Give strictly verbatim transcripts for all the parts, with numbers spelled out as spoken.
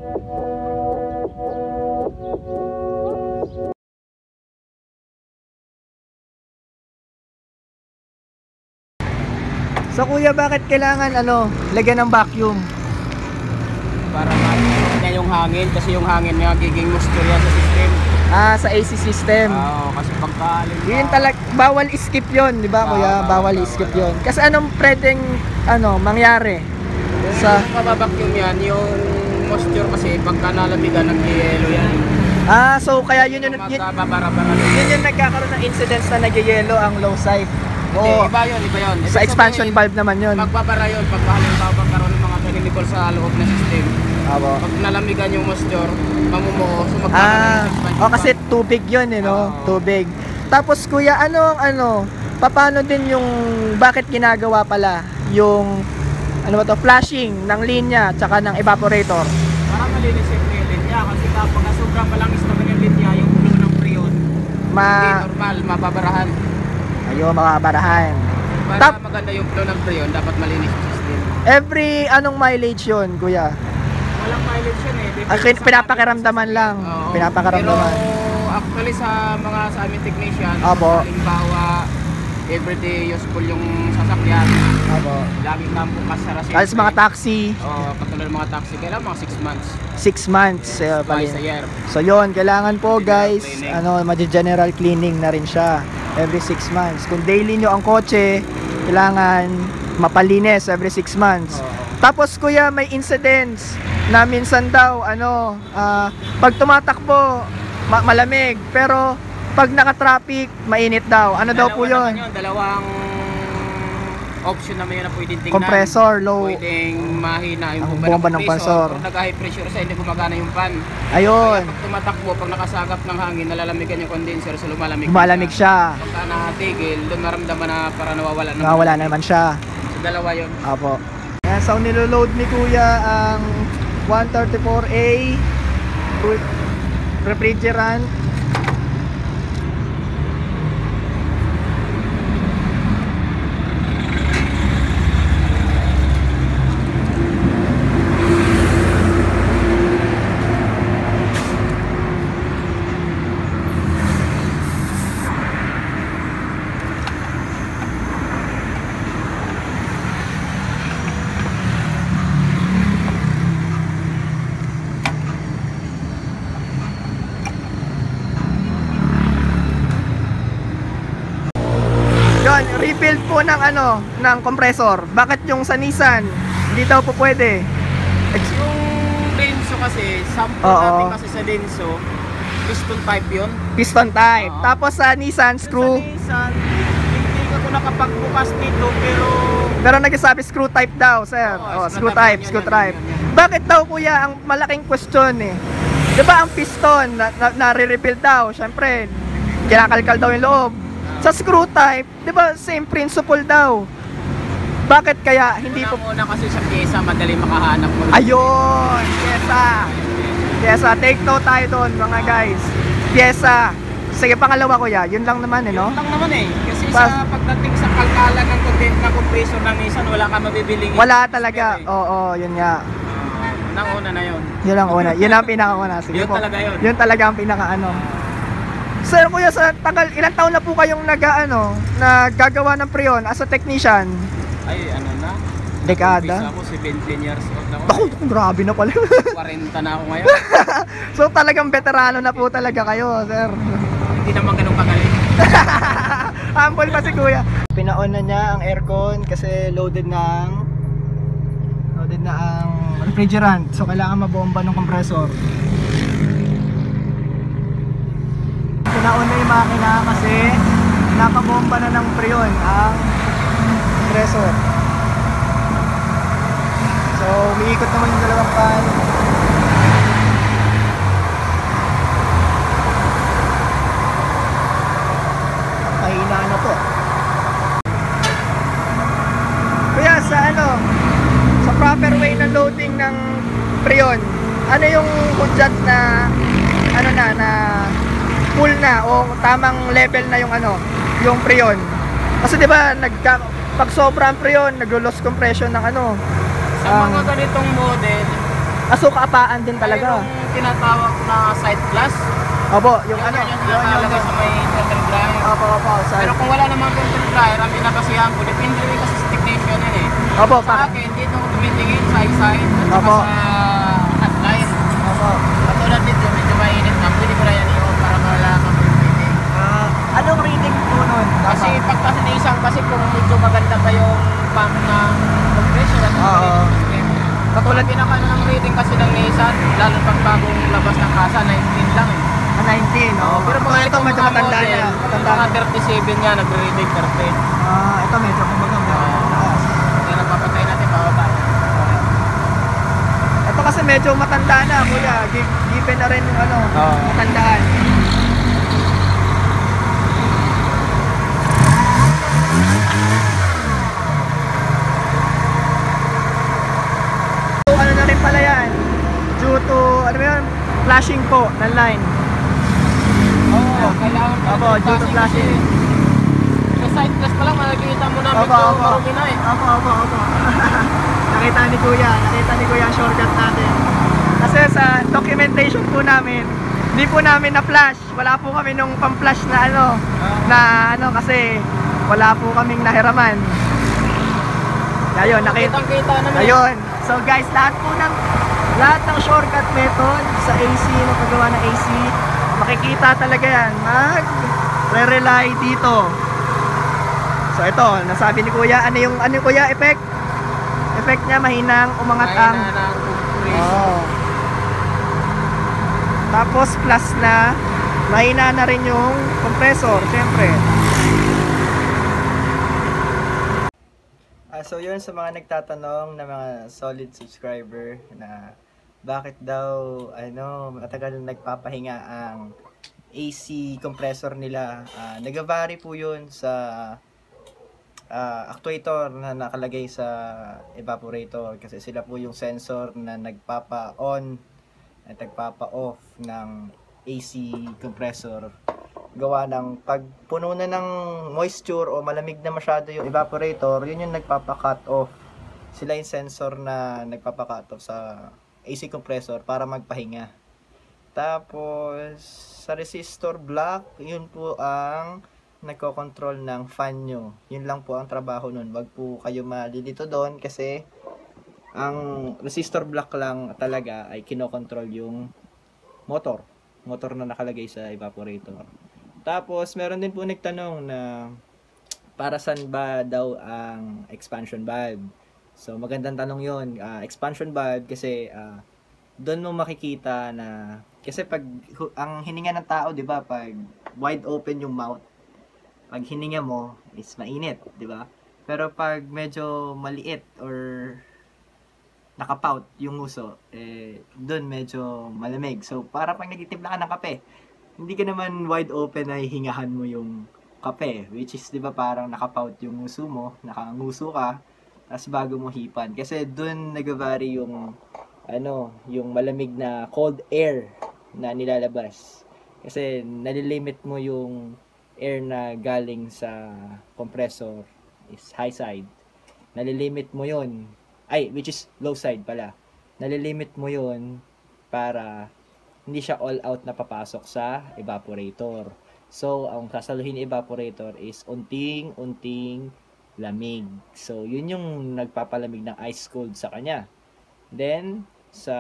So kuya, bakit kailangan ano, lagyan ng vacuum? Para ma-treat niya yung hangin, kasi yung hangin niya giging moisture yan sa system. Ah, sa A C system. Oo, kasi pagkalin pa. Yun talag, bawal skip yun, di ba kuya? Ah, bawal, bawal, skip bawal. yun. Kasi anong pwedeng ano, mangyari? Sa... Yung mababacuum yan, yung moisture kasi pagka nalamigan ng yelo yan. Ah, so kaya yun yun, yun, Magkababara-bara. yun yung nagkakaroon ng incidents na nagyayelo ang low side. Hindi, Oo. iba yun, iba yun. Sa expansion valve naman yun. Magbabara yun, pag halimbawa magkaroon ng mga chemical sa loob ng system. Abo. Pag nalamigan yung moisture, mamumuo, so magkakaroon Ah, ng expansion oh, kasi valve. tubig yun, eh, no? Oo. Tubig. Tapos kuya, ano ang ano, paano din yung, bakit ginagawa pala yung, ano ba to, flashing ng linya tsaka ng evaporator? Para malinis yung linya, kasi kapag sobrang malangis naman yung linya, yung flow ng freon, Ma... hindi normal, mababarahan. Ayun, makabarahan. Para Tap... maganda yung flow ng freon, dapat malinis yung system. Every, anong mileage yun, kuya? Walang mileage yun eh. Depende Akin, sa pinapakiramdaman mileage lang. sa system. Oo. Pinapakaramdaman. Pero actually sa mga sa aming technician, Opo. halimbawa, everyday useful yung sasakyan. Opo. Lagi kang bukas sa rasin. Alas mga taxi, Oo, katulad ng mga taxi, kailangan mga six months. six months. eh, Twice pali- a year. So yon, kailangan po General guys, cleaning. ano, ma-general cleaning na rin siya every six months. Kung daily nyo ang kotse, kailangan mapalinis every six months. Oo. Tapos kuya, may incidents na minsan daw, ano, ah, pag tumatakbo, ma- malamig, pero pag naka-traffic, mainit daw. Ano daw po Dalawa yun? naman yun, dalawang option naman yun na pwedeng tingnan. Compressor, low. Pwedeng mahina yung Ang bomba, bomba ng ng compressor. compressor. Kung nag-high pressure sa hindi gumagana yung fan. Ayun, Kaya pag tumatakbo, pag nakasagap ng hangin, nalalamigan yung condenser, so lumalamig. malamig siya. Pagka nakatigil, doon maramdaman na para nawawala naman. Nawala naman siya. So dalawa yun. Apo. Ayan, so niloload ni kuya ang one thirty-four A refrigerant. Yun, rebuild po ng ano, ng compressor. Bakit yung sa Nissan hindi daw po pwede? Ex- Yung Denso kasi, sample Oo. natin kasi sa Denso, piston type yun. Piston type. Oo. Tapos sa Nissan screw, Sa Nissan, hindi ako nakapagbukas dito, pero pero nagsasabi screw type daw, sir. Oo, Oh, screw type, yun, screw yun, type. yun, yun. Bakit daw kuya ang malaking question eh? 'Di ba ang piston na, na, na-rebuild daw, syempre kinakalkal daw yung loob. Sa screw type, 'di ba same principle daw? Bakit kaya hindi po? una kasi sa pyesa, madali makahanap mo. Ayun, pyesa. Pyesa, take note tayo doon mga guys. Pyesa. Sige, pangalawa kuya, yun lang naman eh, no? Yun lang naman eh. Kasi Pas- sa pagdating sa kalkalan ng content ng compressor ng Nissan, wala ka mabibiling. Wala talaga. Oo, yun nga. Nang una na yun. Yun ang una. Yun ang pinakauna. Sige Yun po. talaga yun. Yun talaga ang pinaka ano. Sir, kuya, sa tagal, ilang taon na po kayong nag, ano, naggagawa ng preon as a technician? Ay, ano na? Dekada? Umpisa ako, seventeen years old ako. Naku, grabe na pala. forty na ako ngayon. So talagang veterano na po talaga kayo, sir. Hindi naman ganun kagaling. Humble pa si kuya. Pinaon na niya ang aircon kasi loaded ng loaded na ang refrigerant. So kailangan mabomba ng compressor. Pinaon na yung makina kasi nakabomba na ng preon ang compressor. So umiikot naman yung dalawang fan. Mahina na po. Kaya sa ano, sa proper way ng loading ng preon, ano yung hudyat na ano na na full na o tamang level na yung ano, yung preon? Kasi 'di ba nagka pag sobra ang preon, naglo-loss compression ng ano. Sa ang- mga ganitong model, Aso kaapaan din talaga. Yung tinatawag na side glass. Opo, yung ano, Yung yun yun. nakalagay sa may filter dryer. Opo, opo. Pero kung wala namang filter dryer, ang pinabasihan ko, depende rin kasi sa technician yan eh. Opo, Sa pa. akin, dito ko tumitingin sa side at saka Opo. sa hotline. Opo. Katulad dito, medyo mainit na, pwede ko na yan i-on para malaman ko yung reading. Ah, anong reading po nun? Kasi pagka sa nisang, kasi kung medyo maganda pa yung pump na compression at Oo. katulad pinaka ng reading kasi ng Nissan, lalo pag bagong labas ng kasa, nineteen lang eh. Ah, nineteen, oh. Pero mga ito medyo matanda na. Matanda Mga na. thirty-seven niya, nagre-reading thirty. Ah, ito medyo kumbaga medyo mataas. Kaya napapatay natin, bababa. Ito kasi medyo matanda na, kuya. Gi- Given na rin yung ano, Oo. matandaan. So, ano na rin pala yan? Due to, ano ba yun? Flashing po ng line. Oo, kailangan pa. Opo, due to flashing. Sa side glass pa lang, makikita mo na Opo, medyo opo. marumi na eh. Opo, opo, opo. Nakita ni kuya, nakita ni kuya ang shortcut natin. Kasi sa documentation po namin, hindi po namin na-flash. Wala po kami nung pang-flash na ano, na ano kasi wala po kaming nahiraman. Ayun, nakita. Kitang-kita naman. Ayun. So guys, lahat po ng lahat ng shortcut method sa A C, na paggawa ng A C, makikita talaga yan. Mag re-rely dito. So ito, nasabi ni kuya, ano yung ano yung kuya effect? Effect niya mahinang umangat ang Mahina ng compression. oh. Tapos plus na mahina na rin yung compressor, syempre. Ah, so yun sa mga nagtatanong na mga solid subscriber na bakit daw ano matagal nagpapahinga ang A C compressor nila. Ah, nagavary po yun sa uh, actuator na nakalagay sa evaporator kasi sila po yung sensor na nagpapa-on at nagpapa-off ng A C compressor. Gawa ng pag puno na ng moisture o malamig na masyado yung evaporator, yun yung nagpapa-cut off. Sila yung sensor na nagpapa-cut off sa A C compressor para magpahinga. Tapos sa resistor block, yun po ang nagko-control ng fan nyo. Yun lang po ang trabaho nun. Wag po kayo malilito doon kasi ang resistor block lang talaga ay kinokontrol yung motor. Motor na nakalagay sa evaporator. Tapos meron din po nagtanong na para saan ba daw ang expansion valve. So magandang tanong yun. Uh, expansion valve kasi uh, doon mo makikita na kasi pag ang hininga ng tao, 'di ba, pag wide open yung mouth, pag hininga mo is mainit, 'di ba? Pero pag medyo maliit or nakapout yung uso, eh doon medyo malamig. So para pag nagtitimpla ka ng kape, hindi ka naman wide open na hihingahan mo yung kape, which is 'di ba parang nakapout yung uso mo, nakanguso ka, tapos bago mo hipan. Kasi doon nag-vary yung ano, yung malamig na cold air na nilalabas. Kasi nalilimit mo yung air na galing sa compressor is high side. Nalilimit mo yon, ay which is low side pala. Nalilimit mo yon para hindi siya all out na papasok sa evaporator. So, ang sasaluhin ni evaporator is unting-unting lamig. So, yun yung nagpapalamig ng ice cold sa kanya. Then, sa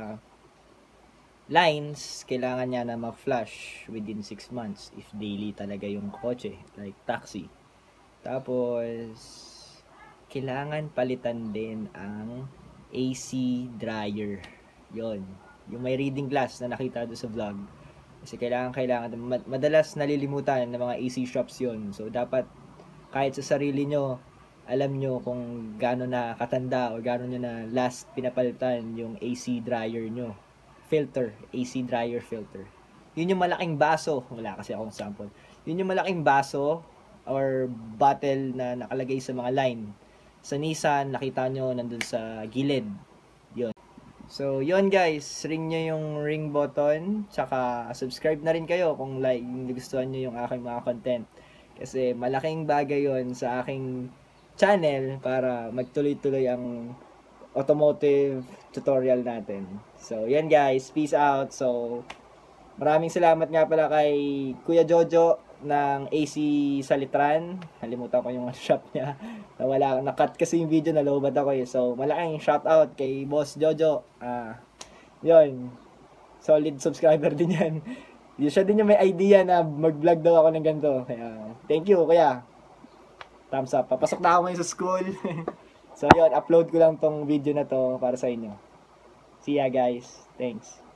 lines, kailangan niya na mag-flush within six months if daily talaga yung kotse, like taxi. Tapos, kailangan palitan din ang A C dryer. Yon, yung may reading glass na nakita doon sa vlog. Kasi kailangan, kailangan, madalas nalilimutan ng mga A C shops yon. So, dapat kahit sa sarili nyo, alam nyo kung gaano na katanda o gaano nyo na last pinapalitan yung A C dryer nyo. Filter, A C dryer filter. Yun yung malaking baso, wala kasi akong sample. Yun yung malaking baso or bottle na nakalagay sa mga line. Sa Nissan, nakita nyo nandun sa gilid. Yun. So, yun guys, ring nyo yung ring button, tsaka subscribe na rin kayo kung like, gustuhan nyo yung aking mga content. Kasi malaking bagay yon sa aking channel para magtuloy-tuloy ang automotive tutorial natin. So, yan guys. Peace out. So, maraming salamat nga pala kay Kuya Jojo ng A C Salitran. Nalimutan ko yung shop niya. Nawala, nakat kasi yung video, nalobad ako eh. So, malaking shout out kay Boss Jojo. Ah, yun. Solid subscriber din yan. Siya din yung may idea na mag-vlog daw ako ng ganito. Kaya, thank you, kuya. Thumbs up. Papasok na ako ngayon sa school. So, yun. Upload ko lang tong video na to para sa inyo. See ya, guys. Thanks.